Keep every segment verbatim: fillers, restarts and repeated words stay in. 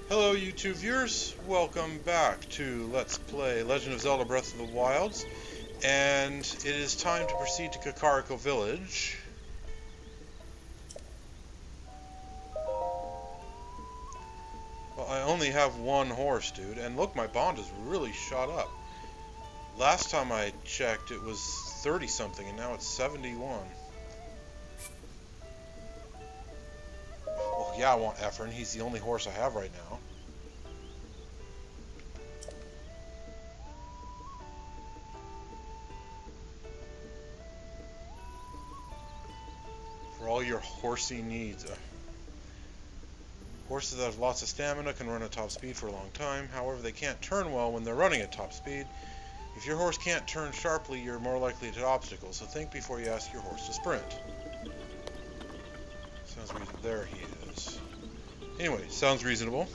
Hello YouTube viewers, welcome back to Let's Play Legend of Zelda Breath of the Wilds, and it is time to proceed to Kakariko Village. Well, I only have one horse, dude, and look, my bond is really shot up. Last time I checked it was thirty something, and now it's seventy-one. Well, yeah, I want Efren, he's the only horse I have right now. For all your horsey needs. Uh, horses that have lots of stamina can run at top speed for a long time. However, they can't turn well when they're running at top speed. If your horse can't turn sharply, you're more likely to hit obstacles, so think before you ask your horse to sprint. Sounds reasonable. There he is. Anyway, sounds reasonable.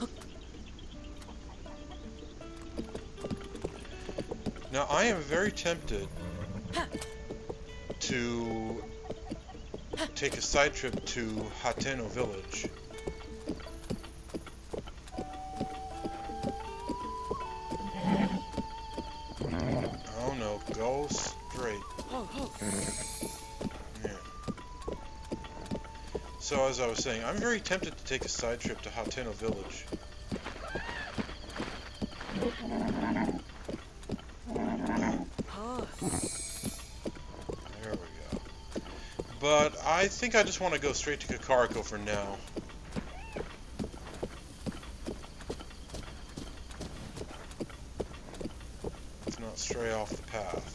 Now, I am very tempted to take a side trip to Hestu Village. Oh no, go straight. Yeah. So as I was saying, I'm very tempted to take a side trip to Hestu Village. There we go. But I think I just want to go straight to Kakariko for now. Let's not stray off the path.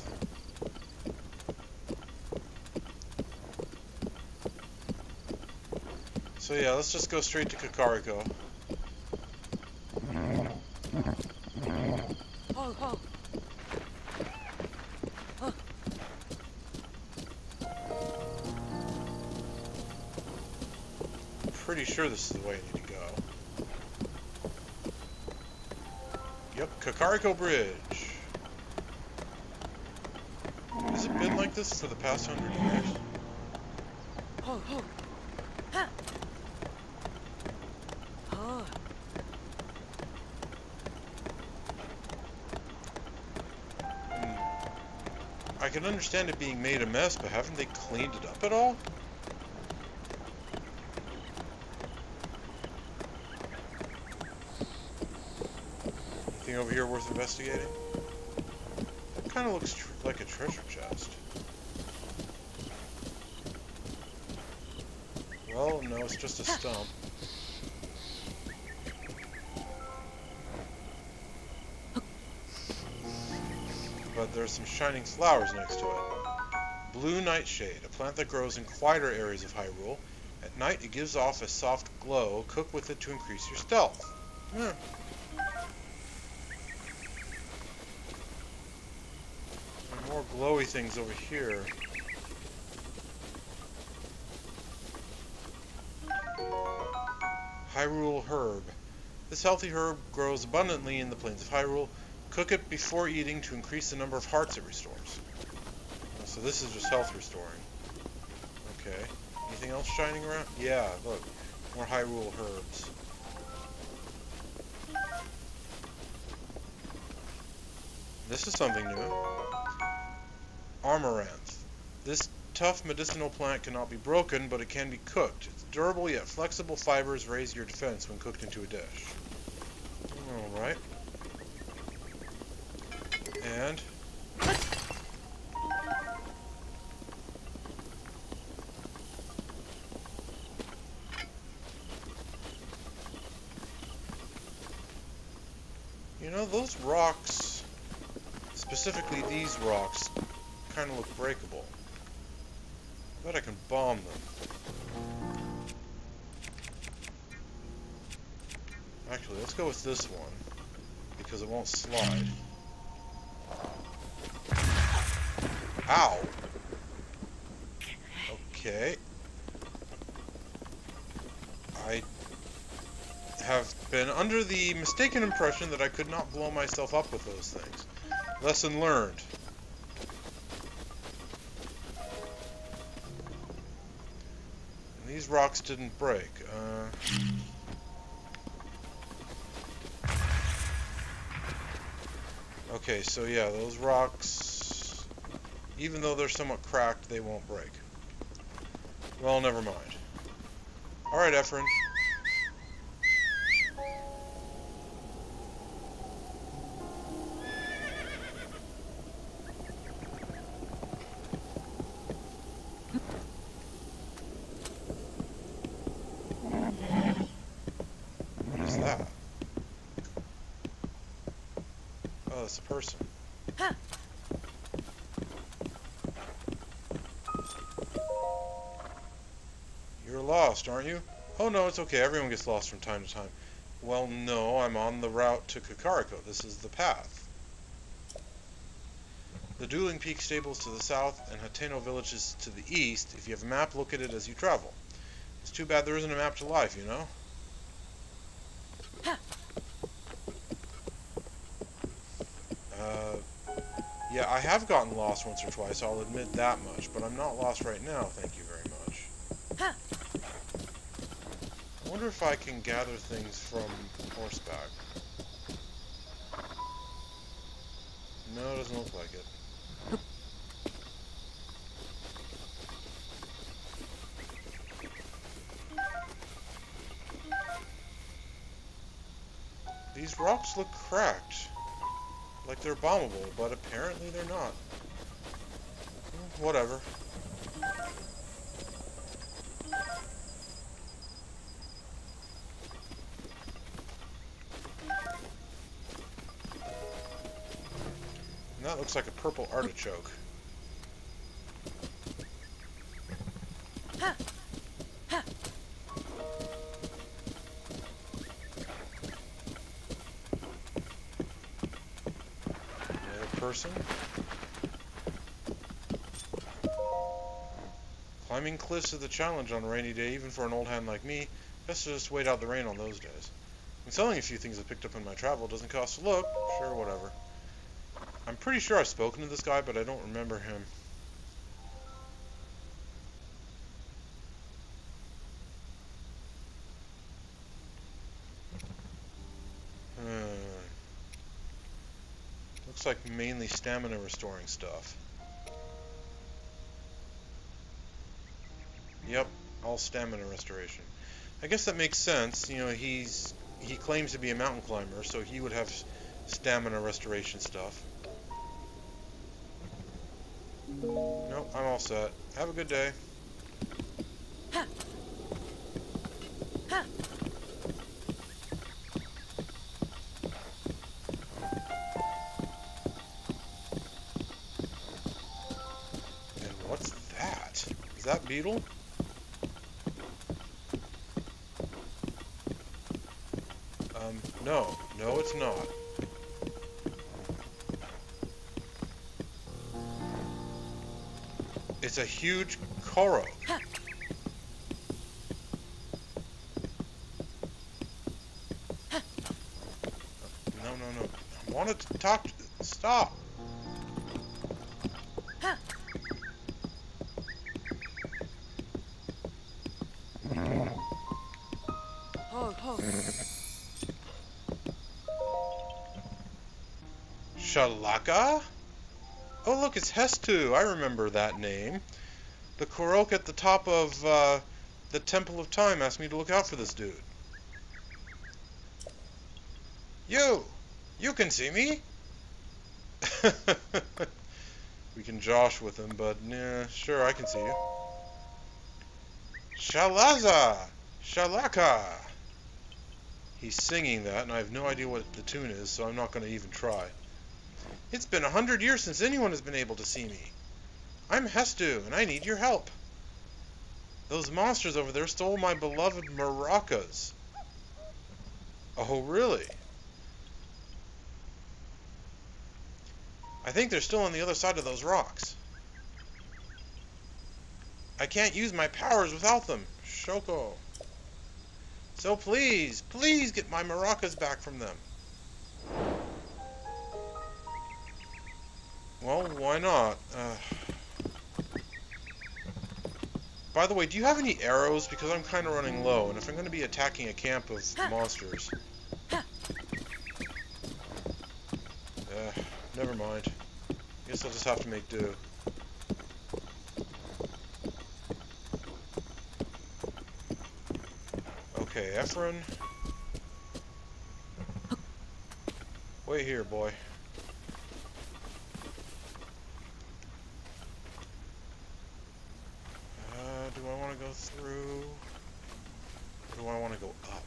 So yeah, let's just go straight to Kakariko. Pretty sure this is the way I need to go. Yep, Kakariko Bridge. Has it been like this for the past hundred years? Oh, oh. Ha. Oh. I can understand it being made a mess, but haven't they cleaned it up at all? Anything over here worth investigating? That kind of looks tr like a treasure chest. Well, no, it's just a stump. But there's some shining flowers next to it. Blue Nightshade, a plant that grows in quieter areas of Hyrule. At night, it gives off a soft glow. Cook with it to increase your stealth. Hmm. More glowy things over here. Hyrule Herb. This healthy herb grows abundantly in the plains of Hyrule. Cook it before eating to increase the number of hearts it restores. So this is just health restoring. Okay. Anything else shining around? Yeah, look. More Hyrule herbs. This is something new. Amaranth. This tough medicinal plant cannot be broken, but it can be cooked. Its durable yet flexible fibers raise your defense when cooked into a dish. Alright. And... you know, those rocks, specifically these rocks, kind of look breakable. I bet I can bomb them. Actually, let's go with this one, because it won't slide. Ow! Okay. I have been under the mistaken impression that I could not blow myself up with those things. Lesson learned. And these rocks didn't break. Uh, Okay, so yeah, those rocks, even though they're somewhat cracked, they won't break. Well, never mind. Alright, Efren. What is that? Oh, it's a person. Huh. You're lost, aren't you? Oh no, it's okay. Everyone gets lost from time to time. Well, no, I'm on the route to Kakariko. This is the path. The Dueling Peak Stables to the south and Hestu Village is to the east. If you have a map, look at it as you travel. It's too bad there isn't a map to life, you know? Huh. Uh, yeah, I have gotten lost once or twice, I'll admit that much, but I'm not lost right now, thank you very much. Huh. I wonder if I can gather things from horseback. No, it doesn't look like it. These rocks look cracked. Like they're bombable, but apparently they're not. Whatever. And that looks like a purple artichoke. Huh. Huh. Another person. Climbing cliffs is a challenge on a rainy day, even for an old hand like me. Best to just wait out the rain on those days. And selling a few things I've picked up in my travel doesn't cost a look. Sure, whatever. I'm pretty sure I've spoken to this guy, but I don't remember him. Hmm. Looks like mainly stamina restoring stuff. Yep, all stamina restoration. I guess that makes sense. You know, he's he claims to be a mountain climber, so he would have stamina restoration stuff. Nope, I'm all set. Have a good day. Huh. Huh. And what's that? Is that beetle? Um, no. No, it's not. It's a huge Korok. Huh. Huh. No, no, no. I wanted to talk to... Stop! Huh. Oh, oh. Shalaka? Oh, look, it's Hestu. I remember that name. The Korok at the top of uh, the Temple of Time asked me to look out for this dude. You! You can see me? We can josh with him, but nah, sure, I can see you. Shalaza! Shalaka! He's singing that, and I have no idea what the tune is, so I'm not going to even try. It's been a hundred years since anyone has been able to see me. I'm Hestu, and I need your help. Those monsters over there stole my beloved maracas. Oh, really? I think they're still on the other side of those rocks. I can't use my powers without them. Shoko. So please, please get my maracas back from them. Well, why not? Uh, by the way, do you have any arrows? Because I'm kind of running low, and if I'm going to be attacking a camp of monsters... Uh, Never mind. Guess I'll just have to make do. Okay, Efren. Wait here, boy. Uh, do I want to go through? Or do I want to go up?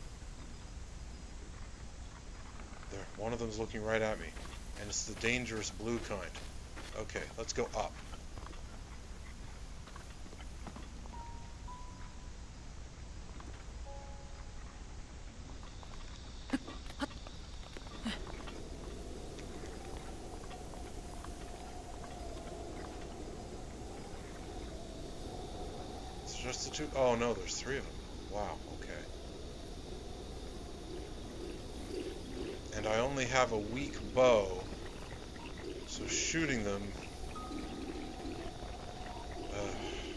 There, one of them's looking right at me. And it's the dangerous blue kind. Okay, let's go up. It's just the two. Oh no, there's three of them. Wow, okay. And I only have a weak bow, so shooting them... Uh,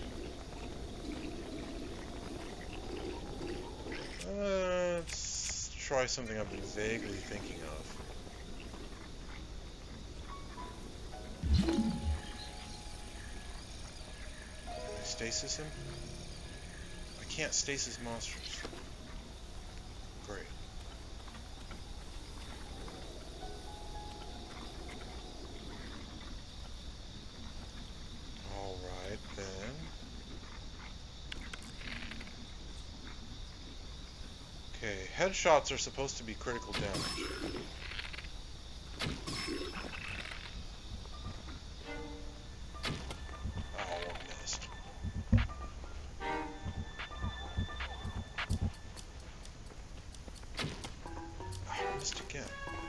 uh, let's try something I've been vaguely thinking of. Can I stasis him? I can't stasis monsters. Great. Alright, then. Okay, headshots are supposed to be critical damage. Oh, one missed. I missed again.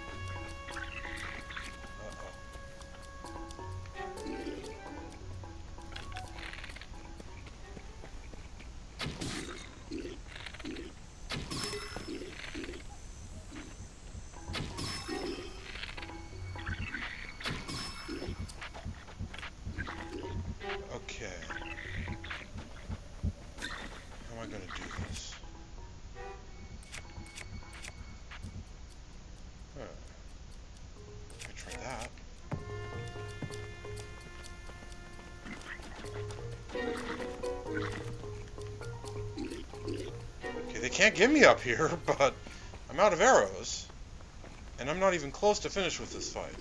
Okay. How am I going to do this? Huh. I try that. Okay, they can't get me up here, but I'm out of arrows. And I'm not even close to finish with this fight.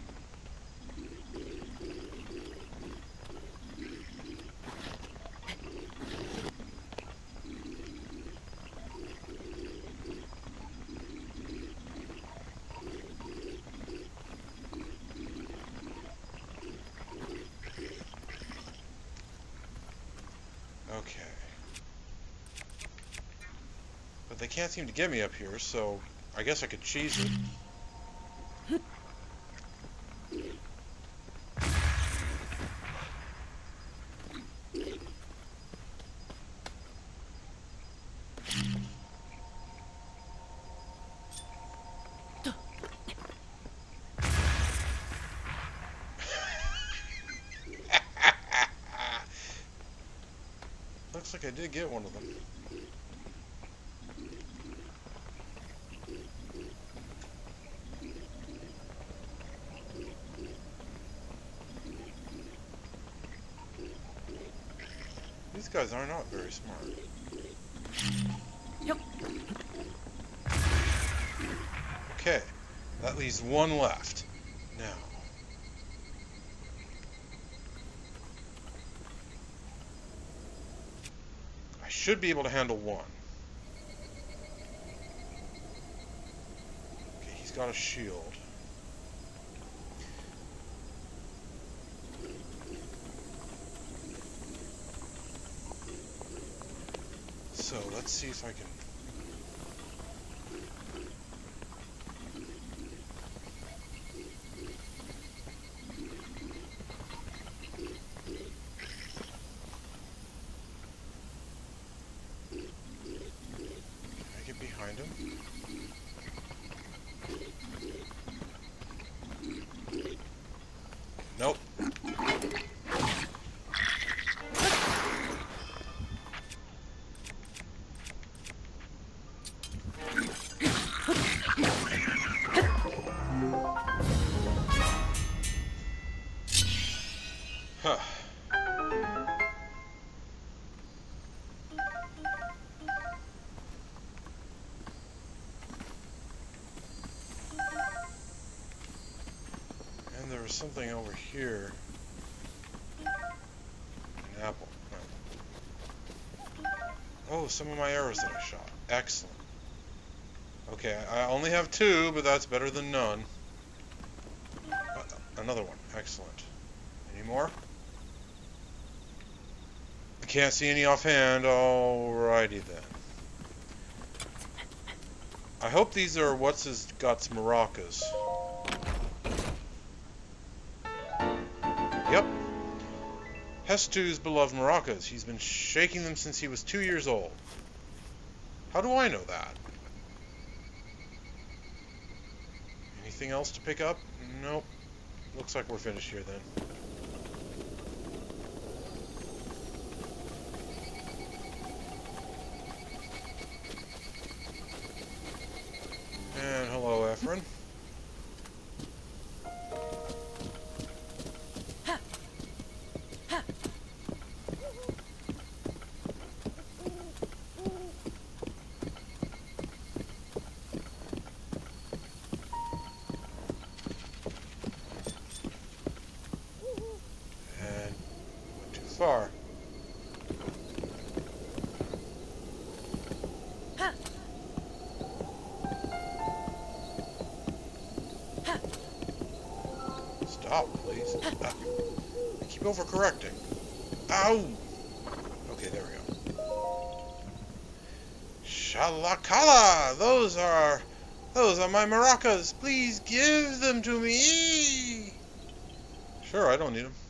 Okay. But they can't seem to get me up here, so I guess I could cheese it. Looks like I did get one of them. These guys are not very smart. Yep. Okay, that leaves one left. Now. I should be able to handle one. Okay, he's got a shield. So let's see if I can... Can I get behind him? Nope. there's something over here. An apple. Oh. Oh, some of my arrows that I shot. Excellent. Okay, I only have two, but that's better than none. Uh, another one. Excellent. Any more? I can't see any offhand. Alrighty then. I hope these are what's his guts maracas. Yep. Hestu's beloved maracas. He's been shaking them since he was two years old. How do I know that? Anything else to pick up? Nope. Looks like we're finished here then. And hello, Efren. And not too far. Stop, please. Ah, I keep overcorrecting. Ow! Okay, there we go. Shalakala! Those are... Those are my maracas. Please give them to me! Sure, I don't need them.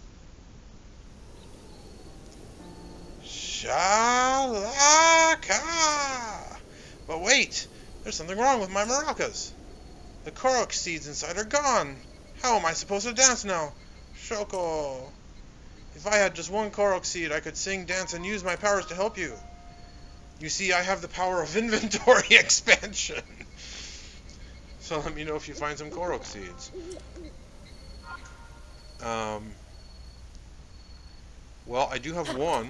Shalaka! But wait! There's something wrong with my maracas. The Korok seeds inside are gone. How am I supposed to dance now? Shoko. If I had just one Korok seed, I could sing, dance, and use my powers to help you. You see, I have the power of inventory expansion. So let me know if you find some Korok seeds. Um, well, I do have one.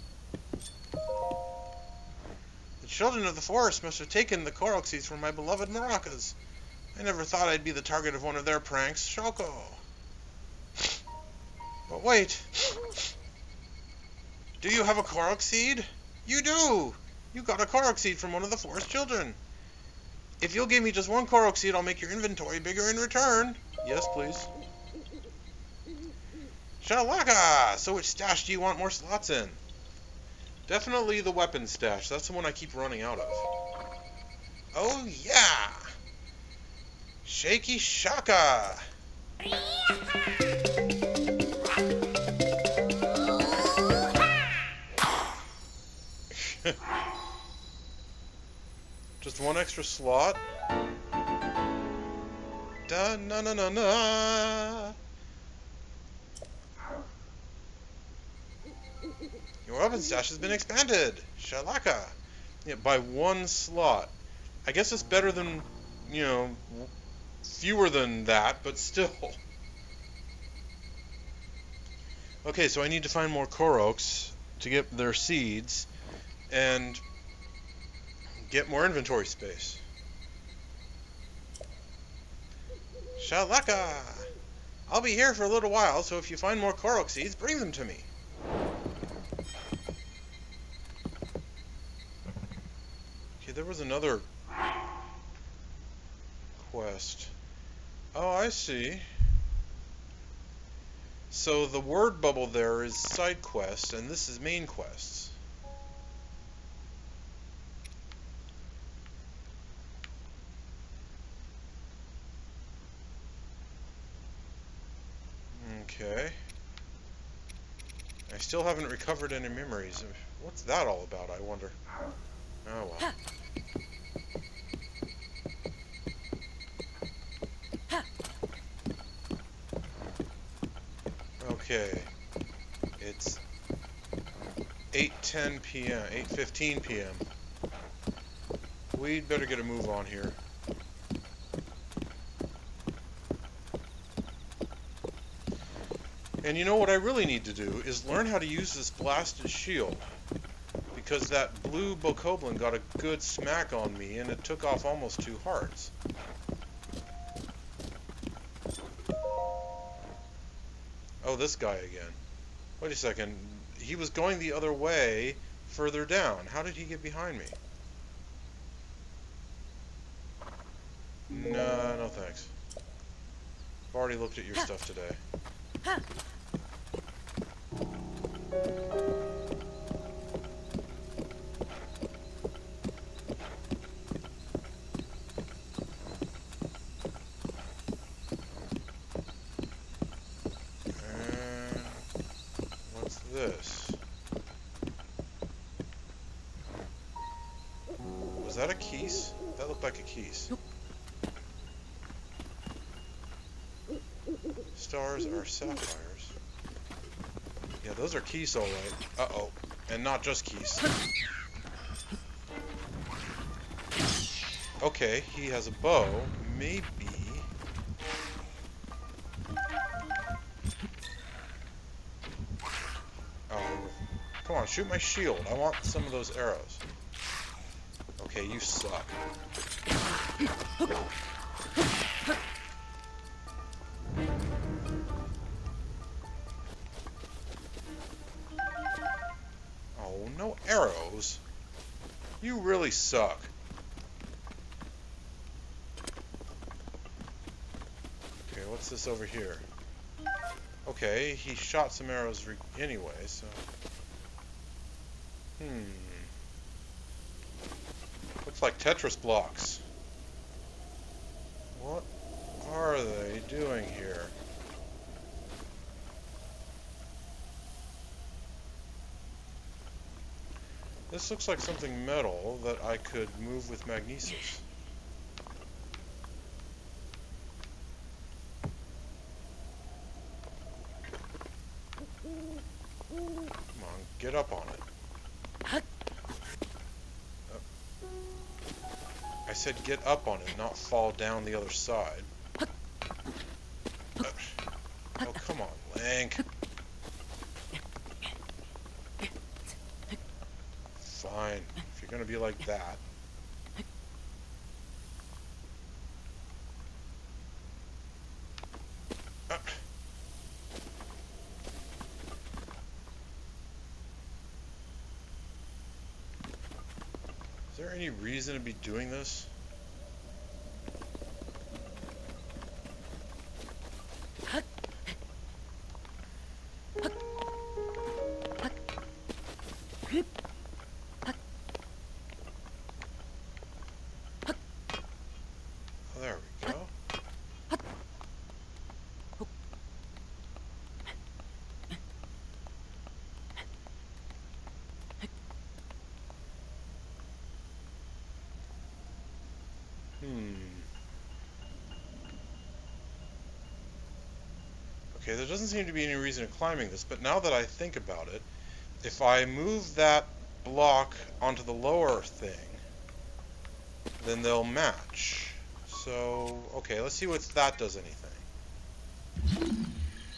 The children of the forest must have taken the Korok seeds from my beloved maracas. I never thought I'd be the target of one of their pranks. Shoko. But wait. Do you have a Korok seed? You do! You got a Korok seed from one of the forest children. If you'll give me just one Korok seed, I'll make your inventory bigger in return. Yes, please. Shalaka! So which stash do you want more slots in? Definitely the weapon stash. That's the one I keep running out of. Oh, yeah! Shaky Shaka! Just one extra slot. Da na na na na. Your weapon stash has been expanded. Shalaka. Yeah, by one slot. I guess it's better than, you know, fewer than that, but still. Okay, so I need to find more Koroks to get their seeds and get more inventory space. Shalaka! I'll be here for a little while, so if you find more Korok seeds, bring them to me. Okay, there was another quest. Oh, I see. So the word bubble there is side quests, and this is main quests. Okay. I still haven't recovered any memories. What's that all about, I wonder? Oh well. Okay. It's eight ten p m eight fifteen p m We'd better get a move on here. And you know what I really need to do is learn how to use this blasted shield. Because that blue bokoblin got a good smack on me and it took off almost two hearts. Oh, this guy again. Wait a second. He was going the other way, further down. How did he get behind me? No, no thanks. I've already looked at your stuff today. And what's this? Was that a keys? That looked like a keys. Stars are sapphires. Yeah, those are keys, alright. Uh-oh. And not just keys. Okay, he has a bow. Maybe... Oh, come on, shoot my shield. I want some of those arrows. Okay, you suck. Oh, no arrows. You really suck. Okay, what's this over here? Okay, he shot some arrows re anyway, so... Hmm... Looks like Tetris blocks. What are they doing here? This looks like something metal that I could move with magnesis. Come on, get up on it. I said get up on it, not fall down the other side. Uh, oh, come on, Link. Fine, if you're gonna be like that. Uh. Is there any reason to be doing this? There we go. Hmm. Okay, there doesn't seem to be any reason to climbing this, but now that I think about it, if I move that block onto the lower thing, then they'll match. So, okay, let's see if that does anything.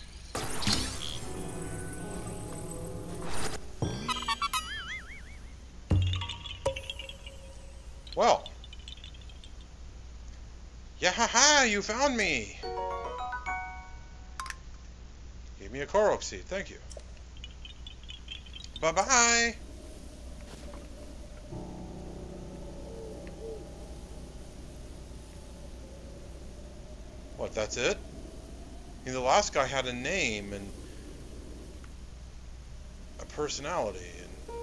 Well. Yeah, ha ha, you found me! Give me a Korok seed, thank you. Bye-bye! What, that's it? I mean, the last guy had a name and a personality. And...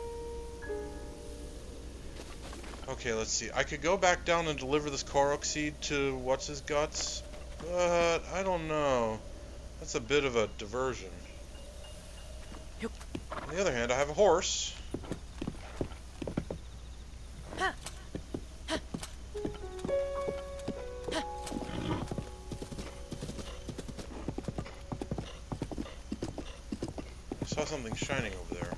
Okay, let's see. I could go back down and deliver this Korok seed to what's-his-guts, but I don't know. That's a bit of a diversion. On the other hand, I have a horse. I saw something shining over there.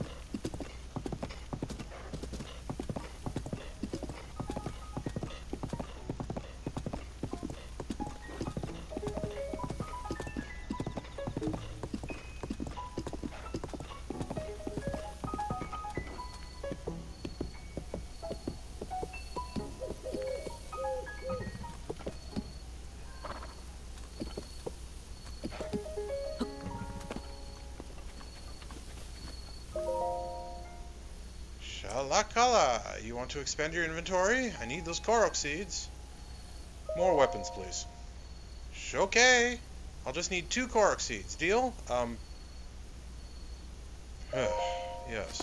you want to expand your inventory? I need those Korok seeds. More weapons, please. Okay. I'll just need two Korok seeds. Deal? Um. Yes.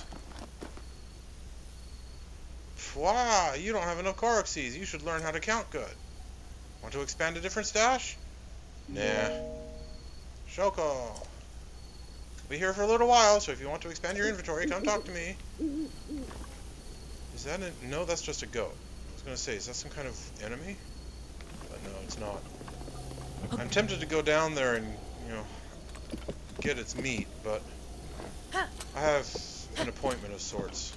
Wow, you don't have enough Korok seeds. You should learn how to count good. Want to expand a different stash? Nah. Shoko. Be here for a little while, so if you want to expand your inventory, come talk to me. Is that a... No, that's just a goat. I was gonna say, is that some kind of enemy? But no, it's not. I'm tempted to go down there and, you know, get its meat, but I have an appointment of sorts.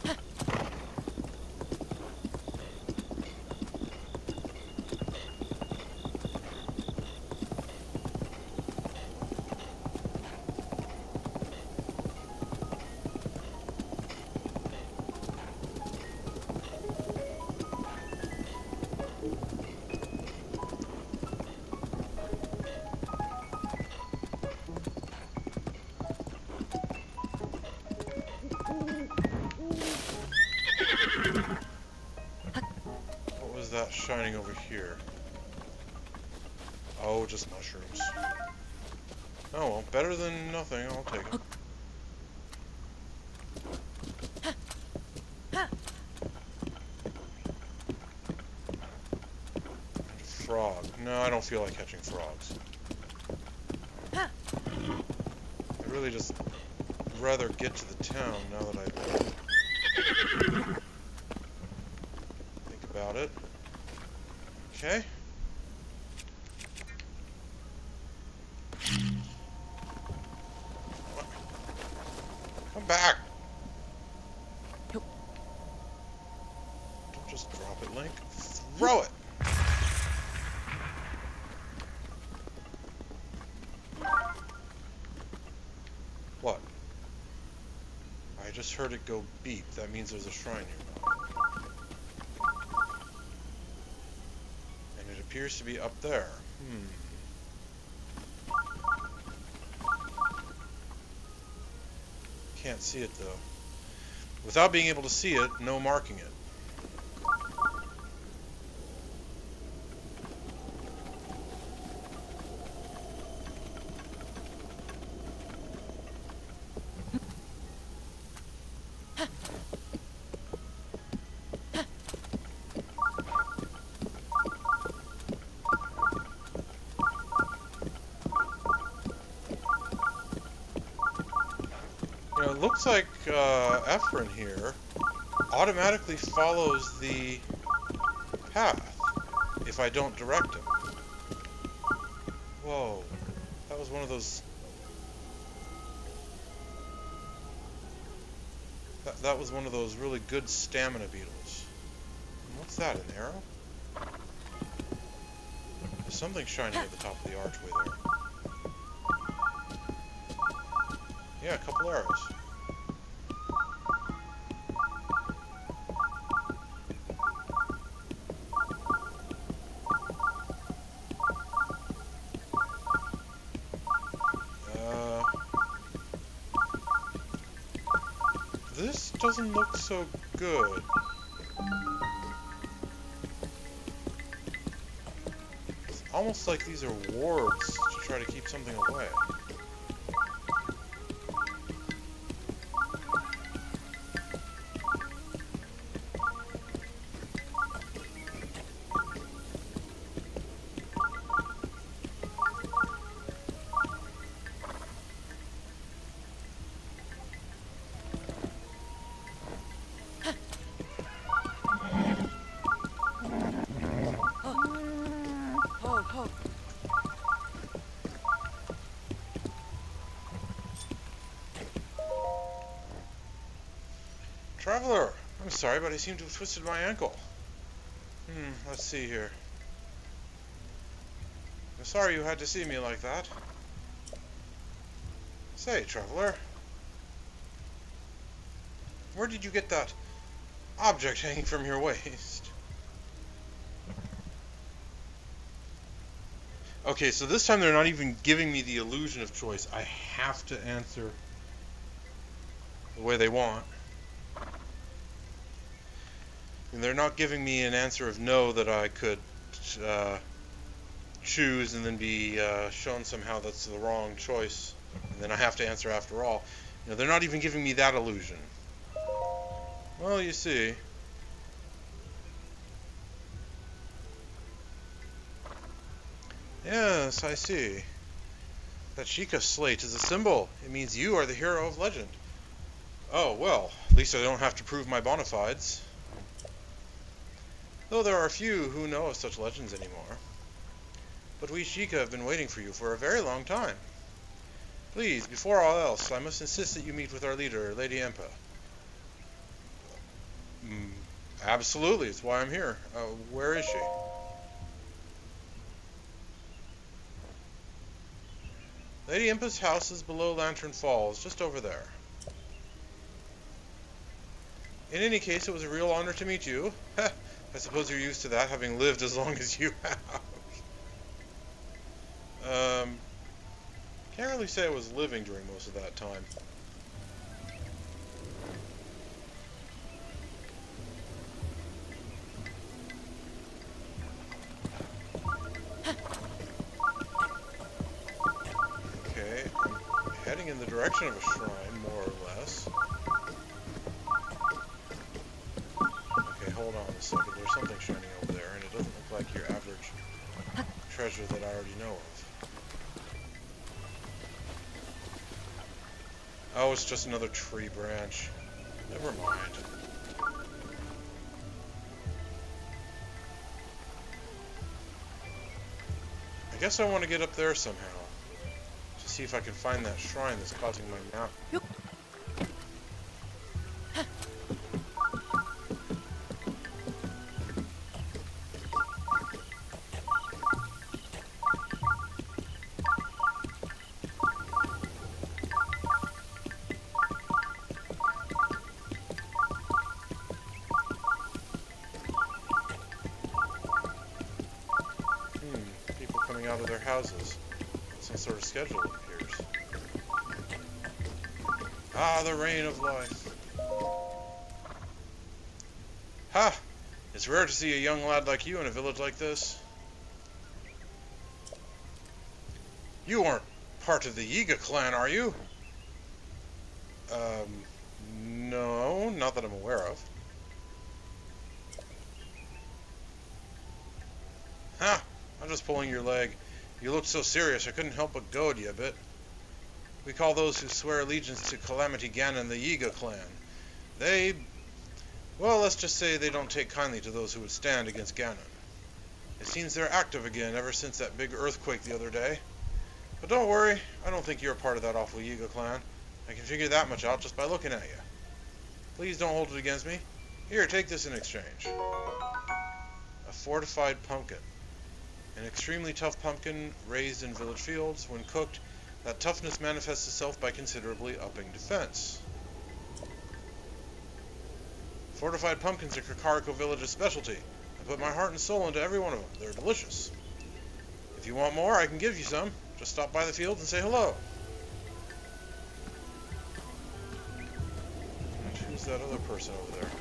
That shining over here? Oh, just mushrooms. Oh well, better than nothing. I'll take it. Frog. No, I don't feel like catching frogs. I really just rather get to the town now that I think about it. Okay. Come back. Don't just drop it, Link. Throw it. What? I just heard it go beep. That means there's a shrine nearby. Appears to be up there. Hmm. Can't see it though. Without being able to see it, no marking it. It looks like uh, Ephron here automatically follows the path if I don't direct him. Whoa, that was one of those... That, that was one of those really good stamina beetles. And what's that, an arrow? There's something shining at the top of the archway there. Yeah, a couple arrows. Uh, this doesn't look so good. It's almost like these are wards to try to keep something away. Traveler, I'm sorry, but I seem to have twisted my ankle. Hmm, let's see here. I'm sorry you had to see me like that. Say, Traveler, where did you get that object hanging from your waist? Okay, so this time they're not even giving me the illusion of choice. I have to answer the way they want. And they're not giving me an answer of no that I could uh, choose and then be uh, shown somehow that's the wrong choice, and then I have to answer after all. You know, they're not even giving me that illusion. Well, you see. Yes, I see. That Sheikah slate is a symbol. It means you are the hero of legend. Oh, well, at least I don't have to prove my bona fides. Though there are few who know of such legends anymore. But we Sheikah have been waiting for you for a very long time. Please, before all else, I must insist that you meet with our leader, Lady Impa. Mm, absolutely, it's why I'm here. Uh, where is she? Lady Impa's house is below Lantern Falls, just over there. In any case, it was a real honor to meet you. I suppose you're used to that, having lived as long as you have. Um, can't really say I was living during most of that time. Okay, I'm heading in the direction of a shrine, more or less. Okay, hold on a second. There's something shining over there, and it doesn't look like your average treasure that I already know of. Oh, it's just another tree branch. Never mind. I guess I want to get up there somehow. To see if I can find that shrine that's causing my map. Out of their houses. Some sort of schedule, it appears. Ah, the rain of life. Ha! It's rare to see a young lad like you in a village like this. You aren't part of the Yiga clan, are you? Um, no, not that I'm aware of. Ha! I'm just pulling your leg. You looked so serious, I couldn't help but goad you a bit. We call those who swear allegiance to Calamity Ganon the Yiga clan. They... well, let's just say they don't take kindly to those who would stand against Ganon. It seems they're active again ever since that big earthquake the other day. But don't worry, I don't think you're a part of that awful Yiga clan. I can figure that much out just by looking at you. Please don't hold it against me. Here, take this in exchange. A fortified pumpkin. An extremely tough pumpkin raised in village fields. When cooked, that toughness manifests itself by considerably upping defense. Fortified pumpkins are Kakariko Village's specialty. I put my heart and soul into every one of them. They're delicious. If you want more, I can give you some. Just stop by the fields and say hello. And who's that other person over there?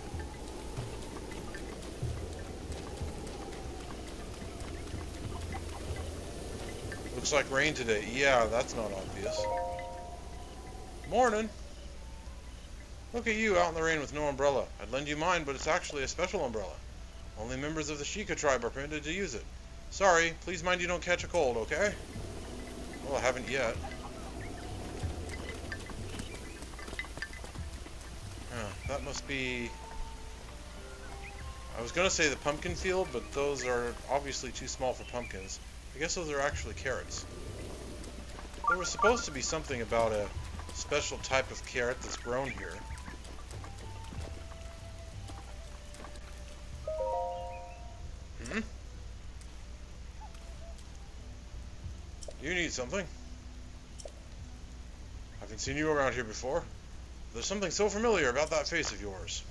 Looks like rain today. Yeah, that's not obvious. Morning. Look at you out in the rain with no umbrella. I'd lend you mine, but it's actually a special umbrella. Only members of the Sheikah tribe are permitted to use it. Sorry, please mind you don't catch a cold, okay? Well, I haven't yet. Huh, that must be... I was going to say the pumpkin field, but those are obviously too small for pumpkins. I guess those are actually carrots. There was supposed to be something about a special type of carrot that's grown here. Hmm? Do you need something? I haven't seen you around here before. There's something so familiar about that face of yours.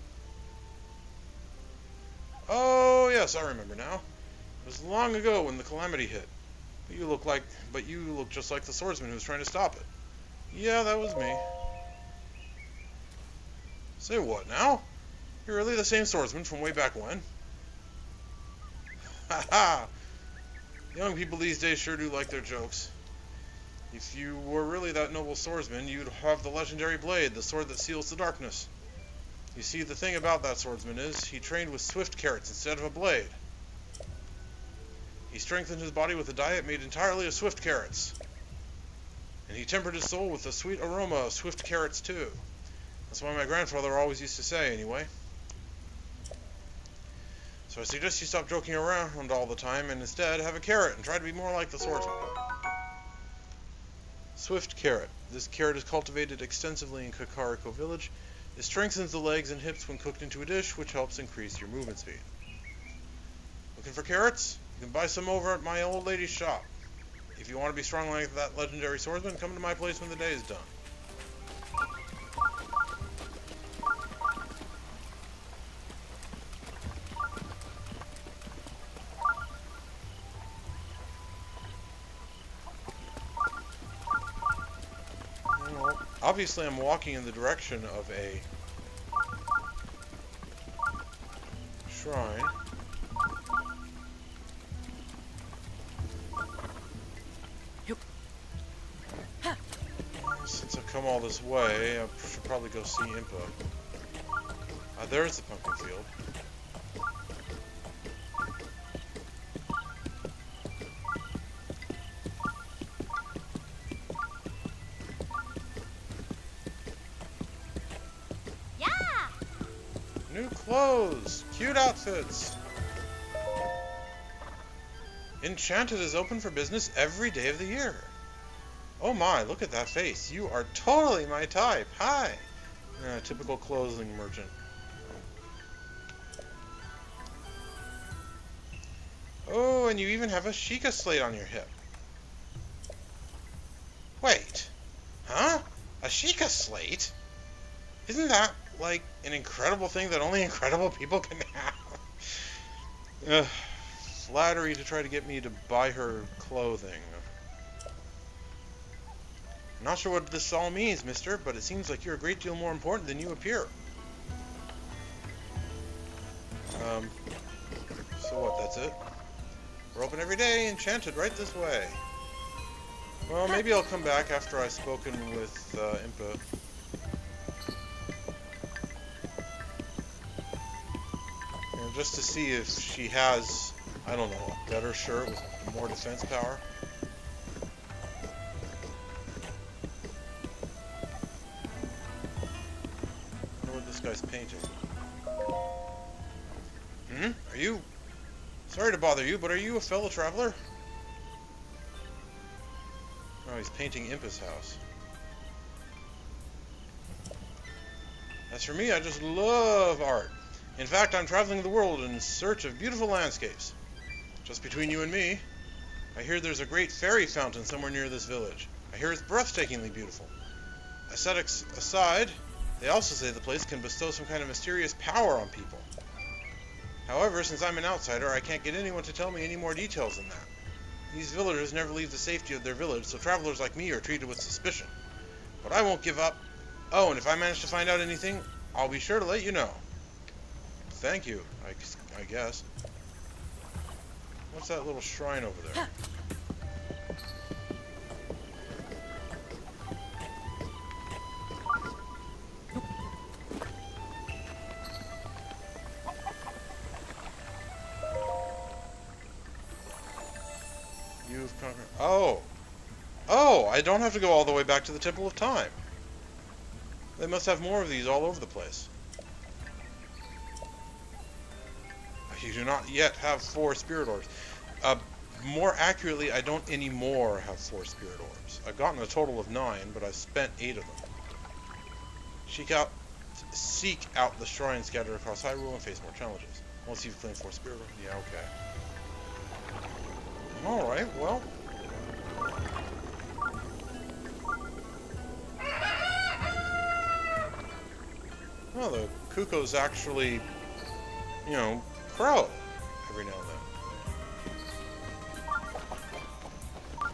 Oh, yes, I remember now. It was long ago when the calamity hit. But you look like, but you look just like the swordsman who was trying to stop it. Yeah, that was me. Say what now? You're really the same swordsman from way back when? Ha ha! Young people these days sure do like their jokes. If you were really that noble swordsman, you'd have the legendary blade, the sword that seals the darkness. You see, the thing about that swordsman is, he trained with swift carrots instead of a blade. He strengthened his body with a diet made entirely of swift carrots. And he tempered his soul with the sweet aroma of swift carrots too. That's why my grandfather always used to say, anyway. So I suggest you stop joking around all the time and instead have a carrot and try to be more like the swordsman. Swift carrot. This carrot is cultivated extensively in Kakariko Village. It strengthens the legs and hips when cooked into a dish, which helps increase your movement speed. Looking for carrots? You can buy some over at my old lady's shop. If you want to be strong like that legendary swordsman, come to my place when the day is done. Well, obviously I'm walking in the direction of a shrine. Since I've come all this way, I should probably go see Impa. Ah, there's the pumpkin field. Yeah! New clothes! Cute outfits! Enchanted is open for business every day of the year. Oh my, look at that face. You are totally my type. Hi! Uh, typical clothing merchant. Oh, and you even have a Sheikah slate on your hip. Wait. Huh? A Sheikah slate? Isn't that, like, an incredible thing that only incredible people can have? Ugh. Flattery to try to get me to buy her clothing. Not sure what this all means, mister, but it seems like you're a great deal more important than you appear. Um, so what, that's it? We're open every day, enchanted right this way. Well, maybe I'll come back after I've spoken with uh, Impa. You know, just to see if she has, I don't know, a better shirt with more defense power. Guy's painting. Hmm? Are you... Sorry to bother you, but are you a fellow traveler? Oh, he's painting Impa's house. As for me, I just love art. In fact, I'm traveling the world in search of beautiful landscapes. Just between you and me, I hear there's a great fairy fountain somewhere near this village. I hear it's breathtakingly beautiful. Aesthetics aside, they also say the place can bestow some kind of mysterious power on people. However, since I'm an outsider, I can't get anyone to tell me any more details than that. These villagers never leave the safety of their village, so travelers like me are treated with suspicion. But I won't give up. Oh, and if I manage to find out anything, I'll be sure to let you know. Thank you, I, I guess. What's that little shrine over there? You've conquered... Oh! Oh! I don't have to go all the way back to the Temple of Time. They must have more of these all over the place. You do not yet have four spirit orbs. Uh, more accurately, I don't anymore have four spirit orbs. I've gotten a total of nine, but I've spent eight of them. Seek out, seek out the shrines scattered across Hyrule and face more challenges. Once you've claimed four spirit orbs, yeah, okay. All right, well. Well, the Kuko's actually, you know, crow every now and then.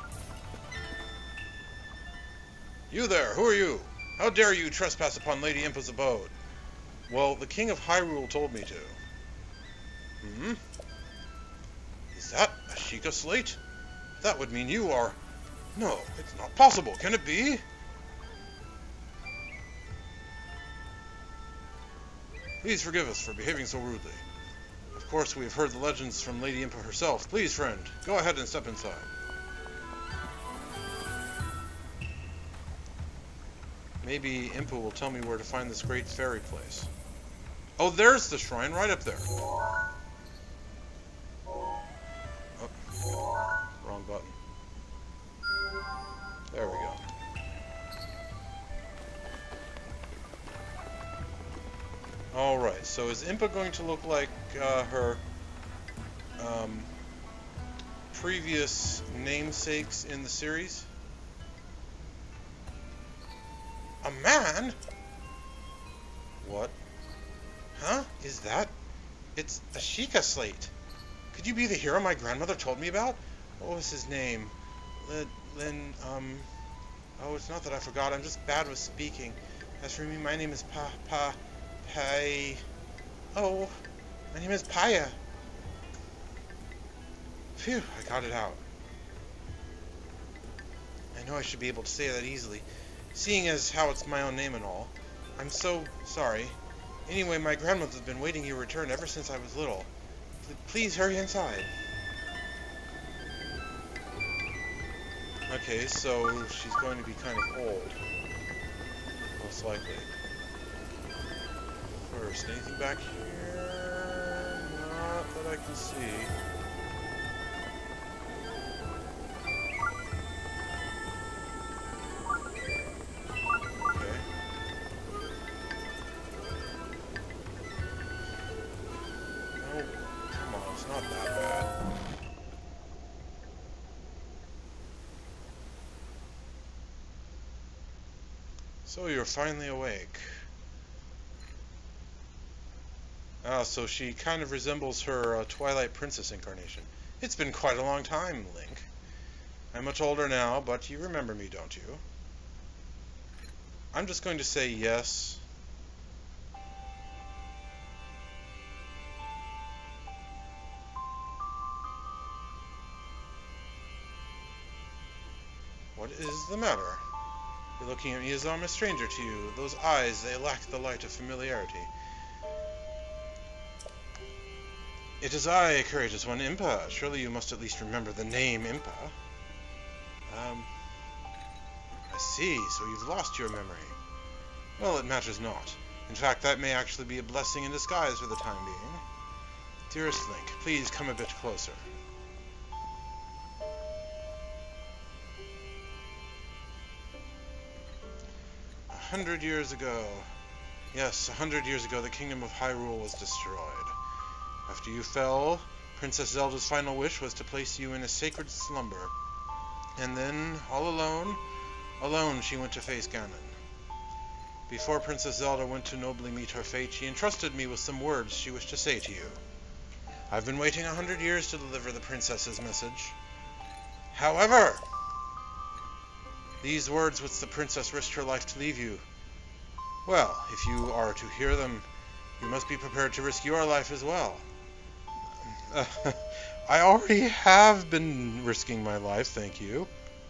You there, who are you? How dare you trespass upon Lady Impa's abode? Well, the King of Hyrule told me to. Hmm? Is that a Sheikah slate? That would mean you are... No, it's not possible. Can it be? Please forgive us for behaving so rudely. Of course, we have heard the legends from Lady Impa herself. Please, friend, go ahead and step inside. Maybe Impa will tell me where to find this great fairy place. Oh, there's the shrine right up there. Oh, wrong button. There we go. Alright, so is Impa going to look like uh, her um, previous namesakes in the series? A man? What? Huh? Is that? It's a Sheikah slate. Could you be the hero my grandmother told me about? What was his name? Lin, Lin, um... Oh, it's not that I forgot. I'm just bad with speaking. As for me, my name is Pa... Pa... Pai... Oh, my name is Paya. Phew, I got it out. I know I should be able to say that easily, seeing as how it's my own name and all. I'm so sorry. Anyway, my grandmother's been waiting your return ever since I was little. Please hurry inside. Okay, so she's going to be kind of old. Most likely. First, anything back here? Not that I can see. Okay. No, come on, it's not that bad. So you're finally awake. Ah, so she kind of resembles her uh, Twilight Princess incarnation. It's been quite a long time, Link. I'm much older now, but you remember me, don't you? I'm just going to say yes. What is the matter? You're looking at me as though I'm a stranger to you. Those eyes, they lack the light of familiarity. It is I, courageous one, Impa. Surely you must at least remember the name Impa. Um, I see, so you've lost your memory. Well, it matters not. In fact, that may actually be a blessing in disguise for the time being. Dearest Link, please come a bit closer. A hundred years ago... Yes, a hundred years ago, the kingdom of Hyrule was destroyed. After you fell, Princess Zelda's final wish was to place you in a sacred slumber. And then, all alone, alone she went to face Ganon. Before Princess Zelda went to nobly meet her fate, she entrusted me with some words she wished to say to you. I've been waiting a hundred years to deliver the princess's message. However, these words which the princess risked her life to leave you, well, if you are to hear them, you must be prepared to risk your life as well. Uh, I already have been risking my life, thank you.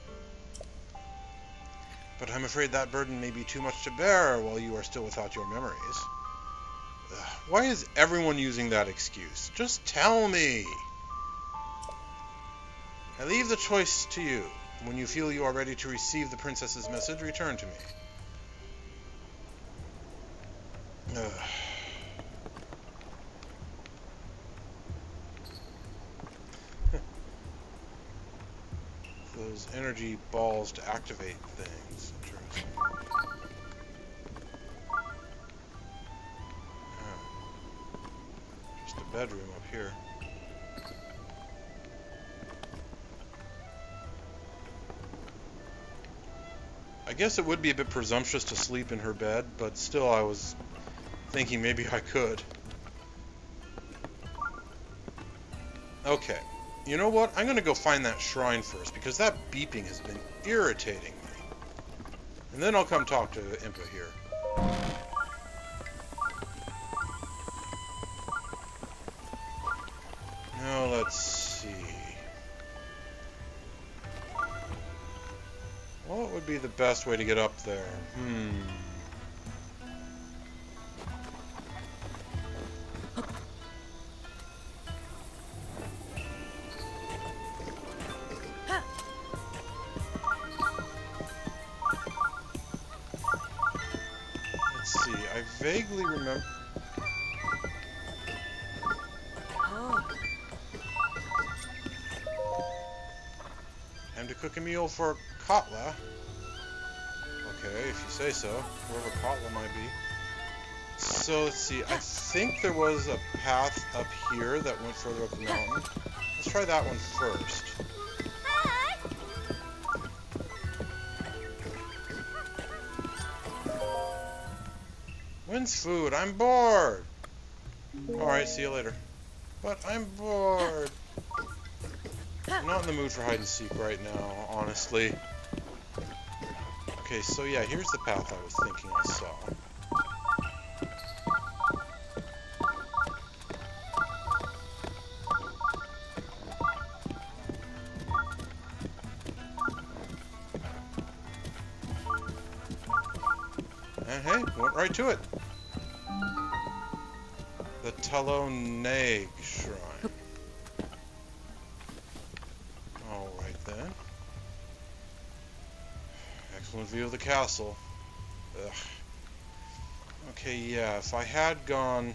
But I'm afraid that burden may be too much to bear while you are still without your memories. Uh, why is everyone using that excuse? Just tell me. I leave the choice to you. When you feel you are ready to receive the princess's message, return to me. Ugh. Those energy balls to activate things. Interesting. Oh. Just a bedroom up here. I guess it would be a bit presumptuous to sleep in her bed, but still I was thinking maybe I could. Okay. You know what? I'm going to go find that shrine first, because that beeping has been irritating me. And then I'll come talk to Impa here. be the best way to get up there? Hmm. Let's see. I vaguely remember. Oh. Time to cook a meal for Katla. Okay, if you say so. Whoever Katla might be. So, let's see. I think there was a path up here that went further up the mountain. Let's try that one first. When's food? I'm bored! Alright, see you later. But I'm bored. I'm not in the mood for hide and seek right now, honestly. Okay, so yeah, here's the path I was thinking I saw. And hey, went right to it. The Teloneg Shrine. Alright then. Excellent view of the castle. Ugh. Okay, yeah, if I had gone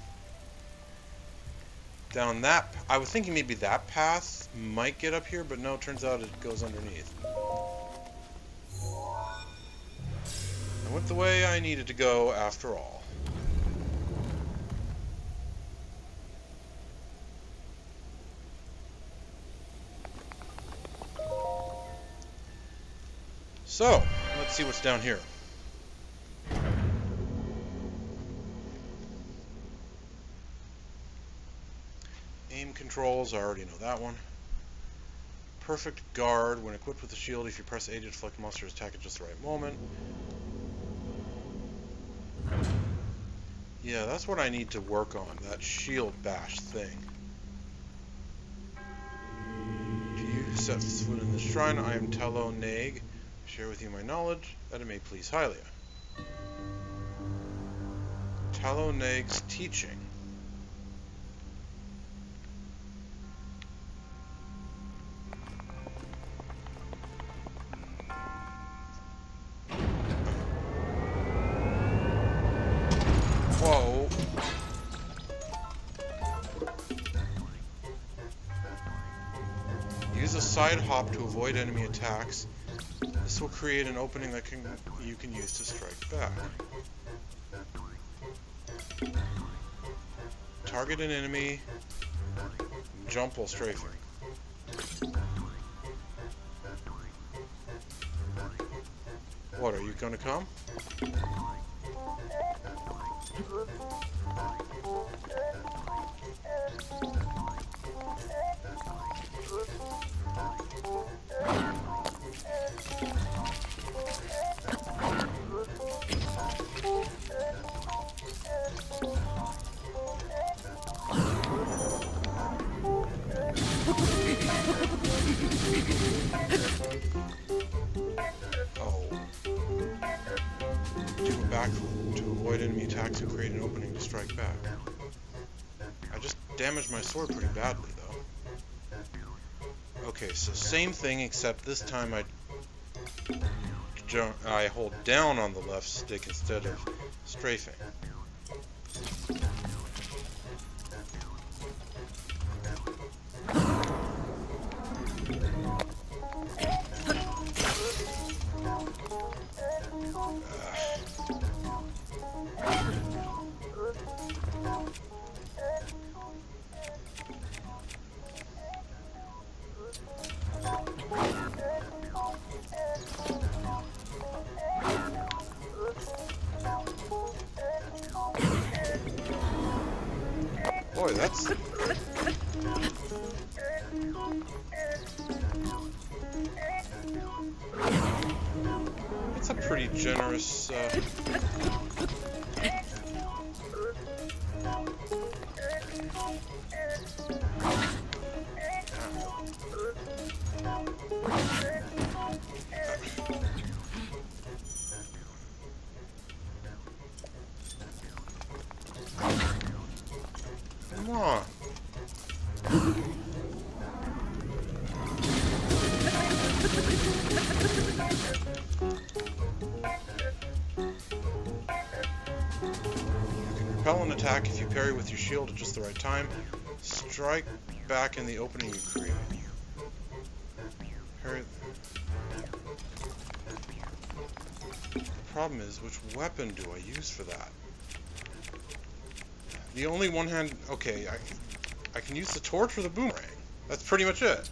down that... I was thinking maybe that path might get up here, but no, it turns out it goes underneath. I went the way I needed to go after all. So, let's see what's down here. Aim controls, I already know that one. Perfect guard. When equipped with a shield, if you press A to deflect monsters attack at just the right moment. Yeah, that's what I need to work on, that shield bash thing. To you who set foot in the shrine, I am Teloneg. Share with you my knowledge, that it may please Hylia. Teloneg's teaching. Whoa. Use a side hop to avoid enemy attacks. This will create an opening that can you can use to strike back. Target an enemy. Jump while strafing. What, are you gonna come? Oh. Do a back to avoid enemy attacks and create an opening to strike back. I just damaged my sword pretty badly, though. Okay, so same thing, except this time I I hold down on the left stick instead of strafing. Boy, that's... That's a pretty generous, uh... repel an attack if you parry with your shield at just the right time. Strike back in the opening you create. Parry. The problem is, which weapon do I use for that? The only one hand... Okay, I, I can use the torch or the boomerang. That's pretty much it.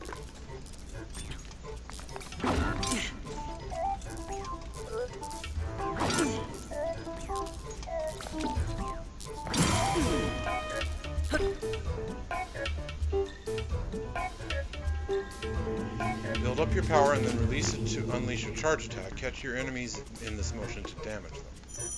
Build up your power and then release it to unleash your charge attack. Catch your enemies in this motion to damage them.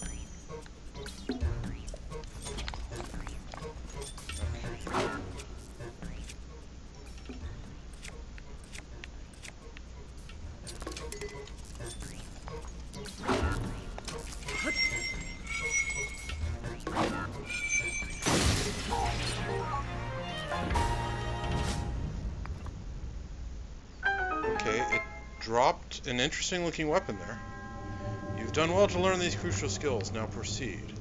Okay, it dropped an interesting looking weapon there. You've done well to learn these crucial skills. Now proceed.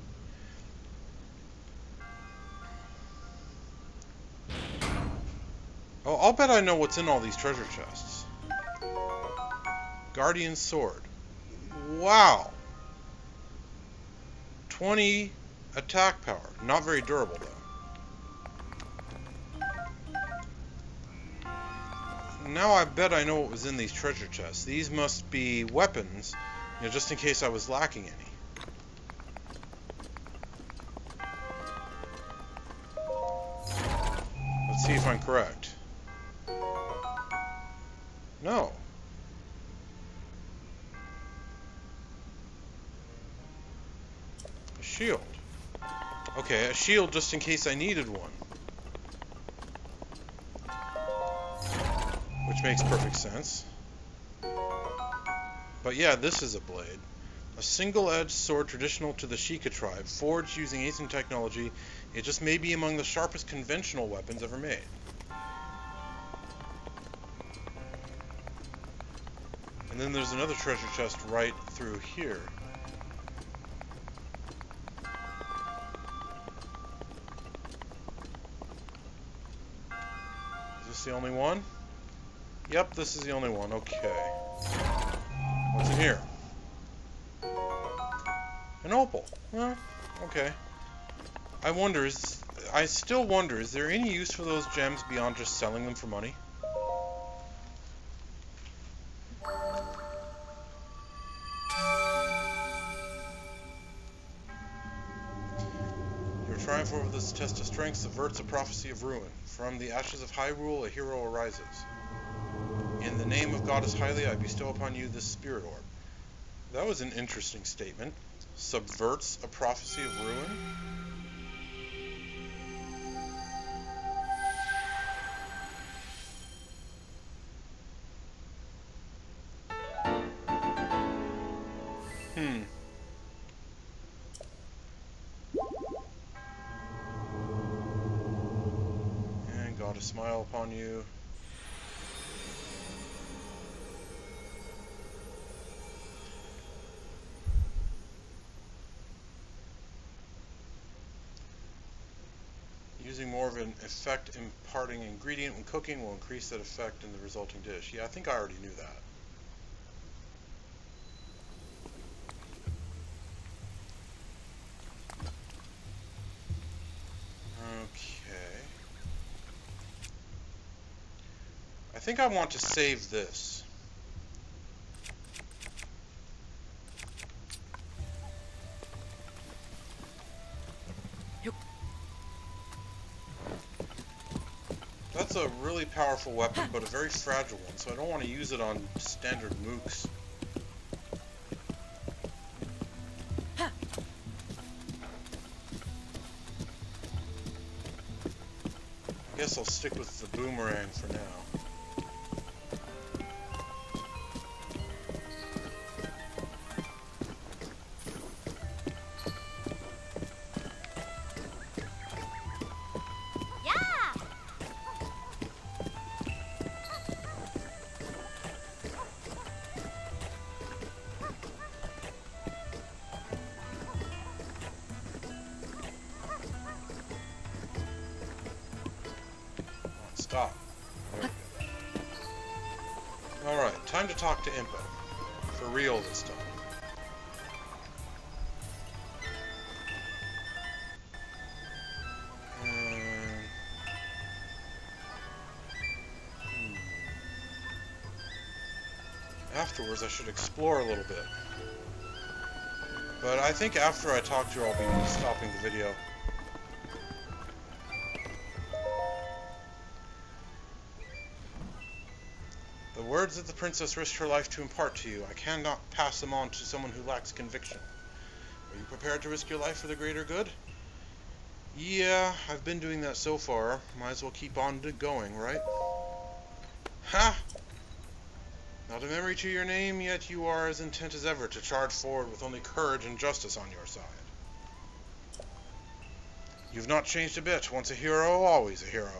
Oh, I'll bet I know what's in all these treasure chests. Guardian Sword. Wow! twenty attack power. Not very durable, though. Now I bet I know what was in these treasure chests. These must be weapons, you know, just in case I was lacking any. Let's see if I'm correct. No. A shield. Okay, a shield just in case I needed one. Which makes perfect sense. But yeah, this is a blade. A single-edged sword traditional to the Sheikah tribe, forged using ancient technology. It just may be among the sharpest conventional weapons ever made. And then there's another treasure chest right through here. Is this the only one? Yep, this is the only one. Okay. What's in here? An opal. Well, okay. I wonder, is... I still wonder, is there any use for those gems beyond just selling them for money? Your triumph over this test of strength subverts a prophecy of ruin. From the ashes of Hyrule, a hero arises. In the name of Goddess Hylia, I bestow upon you this spirit orb. That was an interesting statement. Subverts a prophecy of ruin? Hmm. And Goddess smile upon you. Using more of an effect imparting ingredient when cooking will increase that effect in the resulting dish. Yeah, I think I already knew that. Okay. I think I want to save this. That's a really powerful weapon, but a very fragile one, so I don't want to use it on standard mooks. I guess I'll stick with the boomerang for now. stop. Alright, time to talk to Impa. For real this time. And... Hmm. Afterwards, I should explore a little bit. But I think after I talk to her, I'll be stopping the video. The words that the princess risked her life to impart to you, I cannot pass them on to someone who lacks conviction. Are you prepared to risk your life for the greater good? Yeah, I've been doing that so far. Might as well keep on going, right? Ha! Not a memory to your name, yet you are as intent as ever to charge forward with only courage and justice on your side. You've not changed a bit. Once a hero, always a hero.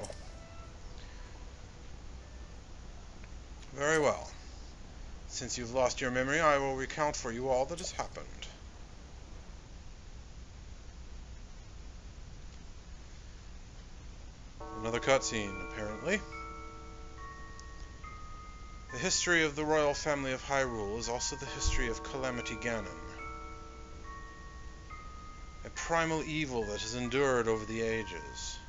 Very well. Since you've lost your memory, I will recount for you all that has happened. Another cutscene, apparently. The history of the royal family of Hyrule is also the history of Calamity Ganon. A primal evil that has endured over the ages.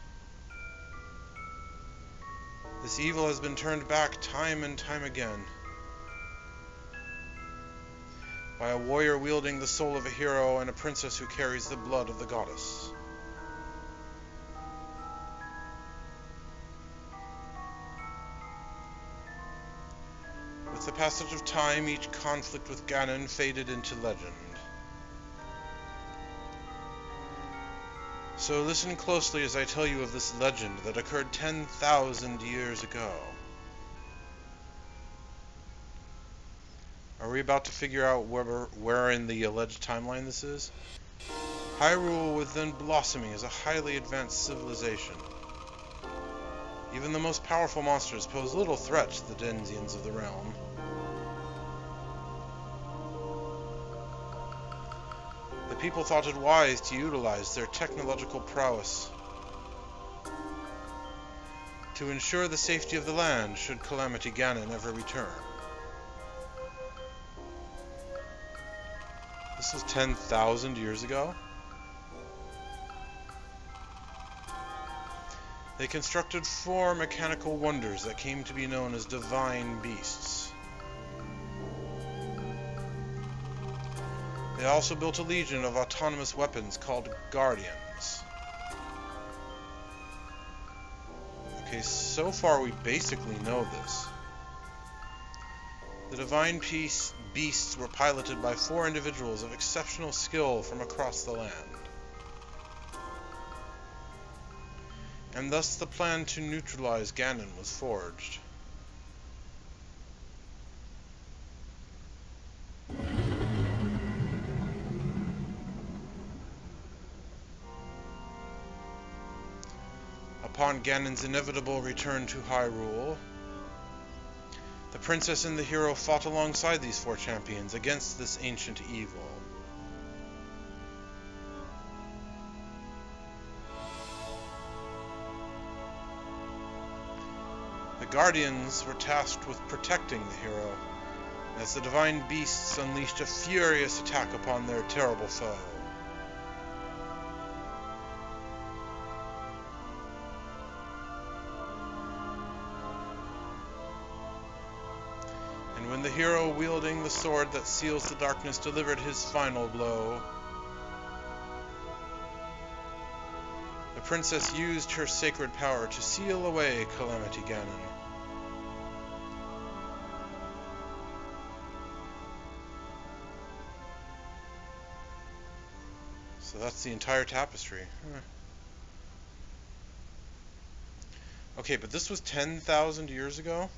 This evil has been turned back time and time again by a warrior wielding the soul of a hero and a princess who carries the blood of the goddess. With the passage of time, each conflict with Ganon faded into legend. So listen closely as I tell you of this legend that occurred ten thousand years ago. Are we about to figure out where, where in the alleged timeline this is? Hyrule was then blossoming as a highly advanced civilization. Even the most powerful monsters pose little threat to the denizens of the realm. The people thought it wise to utilize their technological prowess to ensure the safety of the land should Calamity Ganon ever return. This was ten thousand years ago? They constructed four mechanical wonders that came to be known as divine beasts. They also built a legion of autonomous weapons called Guardians. Okay, so far we basically know this. The divine peace beasts were piloted by four individuals of exceptional skill from across the land. And thus the plan to neutralize Ganon was forged. Upon Ganon's inevitable return to Hyrule, the princess and the hero fought alongside these four champions against this ancient evil. The Guardians were tasked with protecting the hero, as the divine beasts unleashed a furious attack upon their terrible foe. And when the hero wielding the sword that seals the darkness delivered his final blow, the princess used her sacred power to seal away Calamity Ganon. So that's the entire tapestry. Huh. Okay, but this was ten thousand years ago?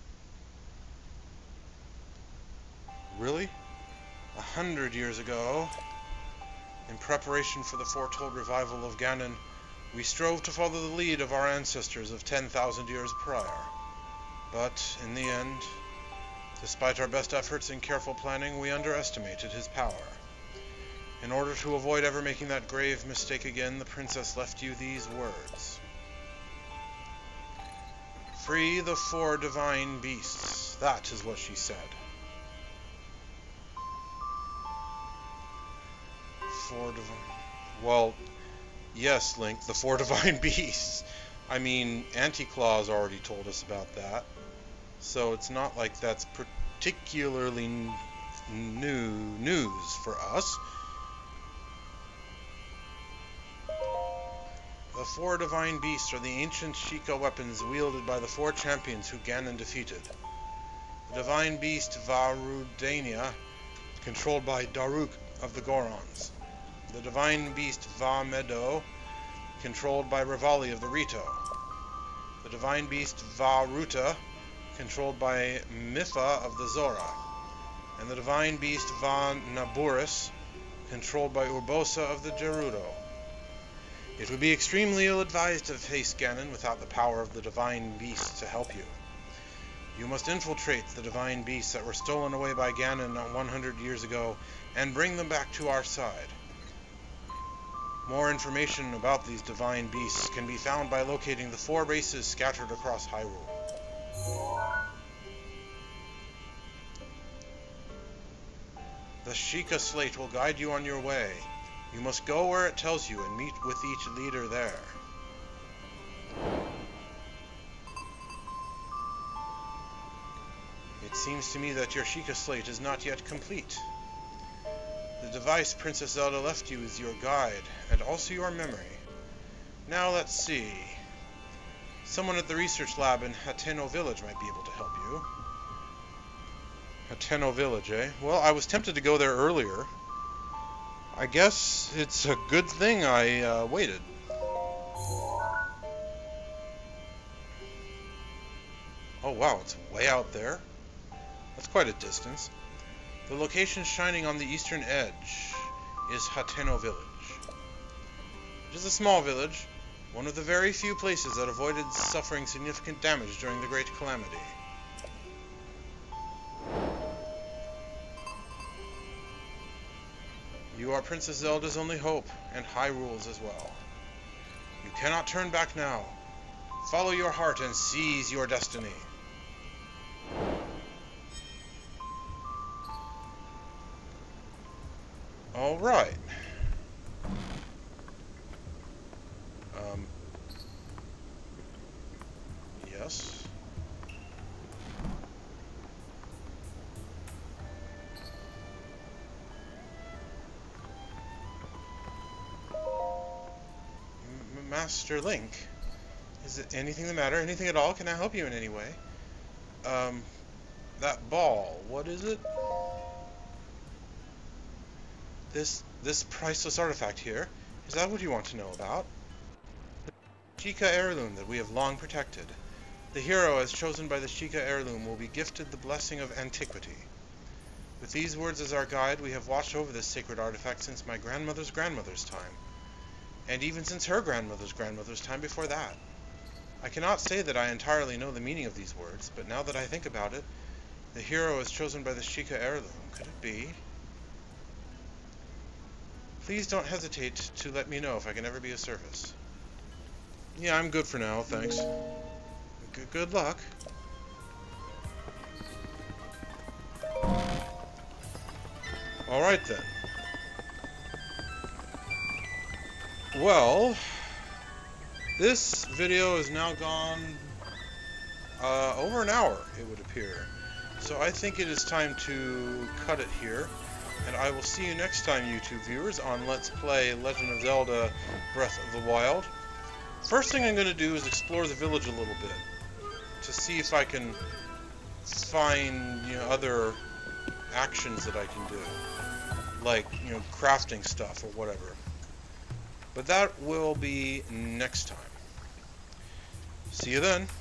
Really? A hundred years ago, in preparation for the foretold revival of Ganon, we strove to follow the lead of our ancestors of ten thousand years prior. But, in the end, despite our best efforts and careful planning, we underestimated his power. In order to avoid ever making that grave mistake again, the princess left you these words. Free the four divine beasts. That is what she said. Four divine... Well, yes, Link, the four divine beasts. I mean, Anti-Claus already told us about that. So it's not like that's particularly n new news for us. The four divine beasts are the ancient Sheikah weapons wielded by the four champions who Ganon defeated. The divine beast Varudania, controlled by Daruk of the Gorons. The divine beast Va-Medo, controlled by Revali of the Rito. The divine beast Va-Ruta, controlled by Mifa of the Zora. And the divine beast Va-Naburis, controlled by Urbosa of the Gerudo. It would be extremely ill-advised to face Ganon without the power of the divine beasts to help you. You must infiltrate the divine beasts that were stolen away by Ganon one hundred years ago and bring them back to our side. More information about these divine beasts can be found by locating the four races scattered across Hyrule. The Sheikah Slate will guide you on your way. You must go where it tells you and meet with each leader there. It seems to me that your Sheikah Slate is not yet complete. The device Princess Zelda left you is your guide, and also your memory. Now let's see. Someone at the research lab in Hateno Village might be able to help you. Hateno Village, eh? Well, I was tempted to go there earlier. I guess it's a good thing I uh, waited. Oh wow, it's way out there. That's quite a distance. The location shining on the eastern edge is Hateno Village. It is a small village, one of the very few places that avoided suffering significant damage during the Great Calamity. You are Princess Zelda's only hope, and Hyrule's as well. You cannot turn back now. Follow your heart and seize your destiny. All right. Um. Yes. Master Link, is it anything the matter? Anything at all? Can I help you in any way? Um, that ball, what is it? This this priceless artifact here, is that what you want to know about? The Sheikah heirloom that we have long protected. The hero, as chosen by the Sheikah heirloom, will be gifted the blessing of antiquity. With these words as our guide, we have watched over this sacred artifact since my grandmother's grandmother's time. And even since her grandmother's grandmother's time before that. I cannot say that I entirely know the meaning of these words, but now that I think about it, the hero is chosen by the Sheikah heirloom. Could it be? Please don't hesitate to let me know if I can ever be of service. Yeah, I'm good for now, thanks. G- good luck. Alright then. Well, this video is now gone uh, over an hour, it would appear. So I think it is time to cut it here. And I will see you next time, YouTube viewers, on Let's Play Legend of Zelda Breath of the Wild. First thing I'm going to do is explore the village a little bit, to see if I can find, you know, other actions that I can do. Like, you know, crafting stuff or whatever. But that will be next time. See you then.